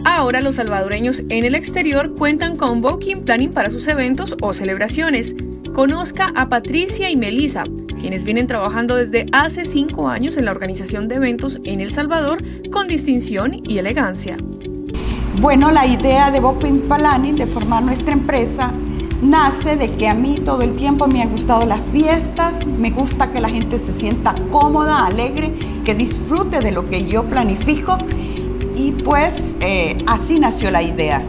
Ahora los salvadoreños en el exterior cuentan con Booking Planning para sus eventos o celebraciones. Conozca a Patricia y Melissa, quienes vienen trabajando desde hace 5 años en la organización de eventos en El Salvador con distinción y elegancia. Bueno, la idea de Booking Planning, de formar nuestra empresa, nace de que a mí todo el tiempo me han gustado las fiestas, me gusta que la gente se sienta cómoda, alegre, que disfrute de lo que yo planifico y pues así nació la idea.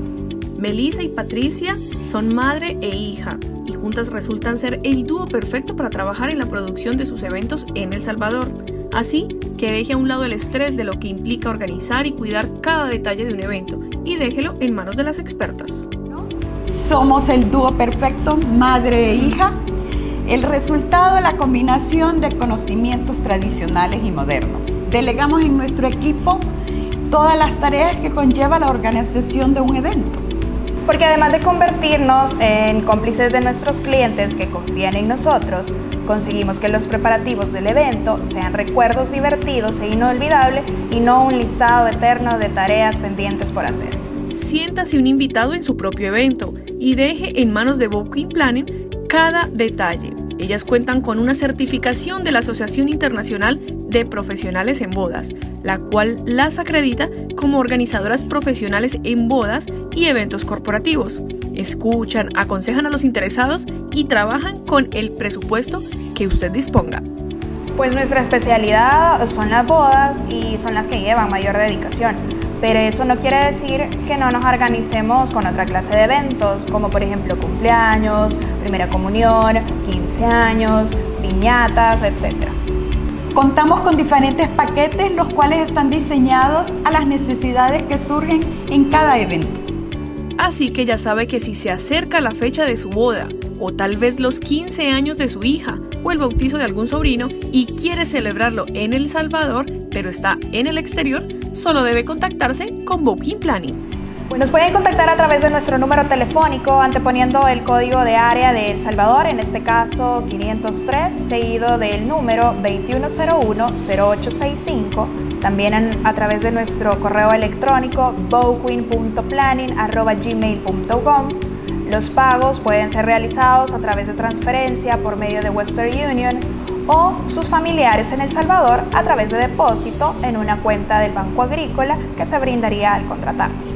Melissa y Patricia son madre e hija y juntas resultan ser el dúo perfecto para trabajar en la producción de sus eventos en El Salvador. Así que deje a un lado el estrés de lo que implica organizar y cuidar cada detalle de un evento y déjelo en manos de las expertas. Somos el dúo perfecto, madre e hija. El resultado de la combinación de conocimientos tradicionales y modernos. Delegamos en nuestro equipo todas las tareas que conlleva la organización de un evento. Porque además de convertirnos en cómplices de nuestros clientes que confían en nosotros, conseguimos que los preparativos del evento sean recuerdos divertidos e inolvidables y no un listado eterno de tareas pendientes por hacer. Siéntase un invitado en su propio evento y deje en manos de Booking Planning cada detalle. Ellas cuentan con una certificación de la Asociación Internacional de Profesionales en Bodas, la cual las acredita como organizadoras profesionales en bodas y eventos corporativos. Escuchan, aconsejan a los interesados y trabajan con el presupuesto que usted disponga. Pues nuestra especialidad son las bodas y son las que llevan mayor dedicación. Pero eso no quiere decir que no nos organicemos con otra clase de eventos, como por ejemplo cumpleaños, primera comunión, 15 años, piñatas, etc. Contamos con diferentes paquetes, los cuales están diseñados a las necesidades que surgen en cada evento. Así que ya sabe que si se acerca la fecha de su boda, o tal vez los 15 años de su hija, o el bautizo de algún sobrino, y quiere celebrarlo en El Salvador, pero está en el exterior, solo debe contactarse con Booking Planning. Nos pueden contactar a través de nuestro número telefónico anteponiendo el código de área de El Salvador, en este caso 503, seguido del número 2101-0865. También a través de nuestro correo electrónico booking.planning@gmail.com. Los pagos pueden ser realizados a través de transferencia por medio de Western Union o sus familiares en El Salvador a través de depósito en una cuenta del Banco Agrícola que se brindaría al contratar.